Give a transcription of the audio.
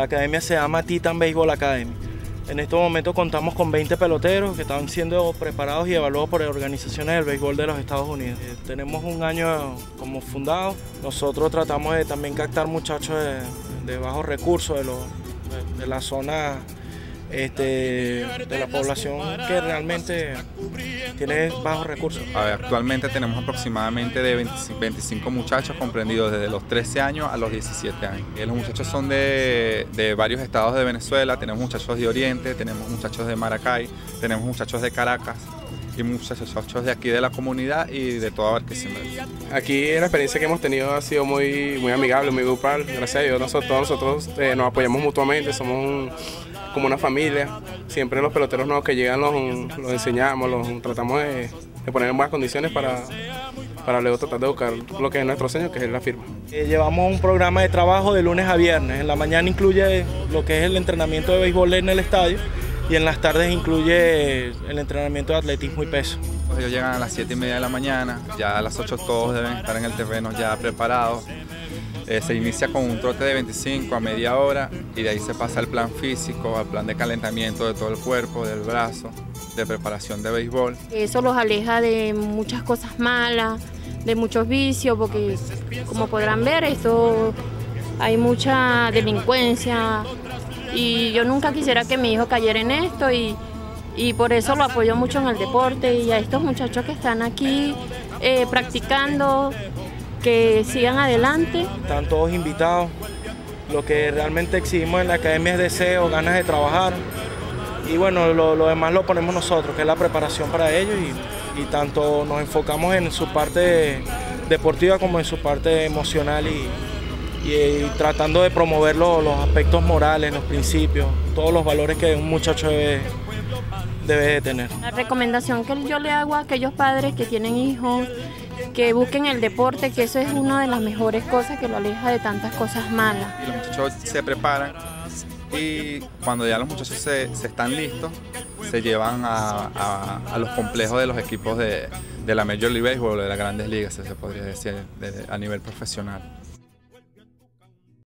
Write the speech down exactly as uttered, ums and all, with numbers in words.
La academia se llama Titan Baseball Academy. En estos momentos contamos con veinte peloteros que están siendo preparados y evaluados por organizaciones del béisbol de los Estados Unidos. Eh, tenemos un año como fundado. Nosotros tratamos de también captar muchachos de, de bajos recursos, de, los, de, de la zona este, de la población que realmente tiene bajos recursos. A ver, actualmente tenemos aproximadamente de veinticinco muchachos comprendidos desde los trece años a los diecisiete años. Eh, los muchachos son de, de varios estados de Venezuela, tenemos muchachos de Oriente, tenemos muchachos de Maracay, tenemos muchachos de Caracas y muchachos de aquí de la comunidad y de toda Barquisimeto. Aquí la experiencia que hemos tenido ha sido muy, muy amigable, muy grupal. Gracias a Dios nosotros, todos nosotros eh, nos apoyamos mutuamente, somos un, como una familia. Siempre los peloteros nuevos que llegan los, los enseñamos, los tratamos de, de poner en buenas condiciones para, para luego tratar de buscar lo que es nuestro sueño, que es la firma. Eh, llevamos un programa de trabajo de lunes a viernes. En la mañana incluye lo que es el entrenamiento de béisbol en el estadio y en las tardes incluye el entrenamiento de atletismo y peso. Ellos llegan a las siete y media de la mañana, ya a las ocho todos deben estar en el terreno ya preparados. Eh, se inicia con un trote de veinticinco a media hora y de ahí se pasa al plan físico, al plan de calentamiento de todo el cuerpo, del brazo, de preparación de béisbol. Eso los aleja de muchas cosas malas, de muchos vicios, porque como podrán ver, esto hay mucha delincuencia y yo nunca quisiera que mi hijo cayera en esto y, y por eso lo apoyo mucho en el deporte y a estos muchachos que están aquí eh, practicando, que sigan adelante. Están todos invitados. Lo que realmente exigimos en la academia es deseo, ganas de trabajar. Y bueno, lo, lo demás lo ponemos nosotros, que es la preparación para ellos. Y, y tanto nos enfocamos en su parte deportiva como en su parte emocional y, y, y tratando de promover los, los aspectos morales, los principios, todos los valores que un muchacho debe, debe de tener. La recomendación que yo le hago a aquellos padres que tienen hijos, que busquen el deporte, que eso es una de las mejores cosas que lo aleja de tantas cosas malas. Y los muchachos se preparan y cuando ya los muchachos se, se están listos, se llevan a, a, a los complejos de los equipos de, de la Major League Baseball, de las grandes ligas, se podría decir, de, a nivel profesional.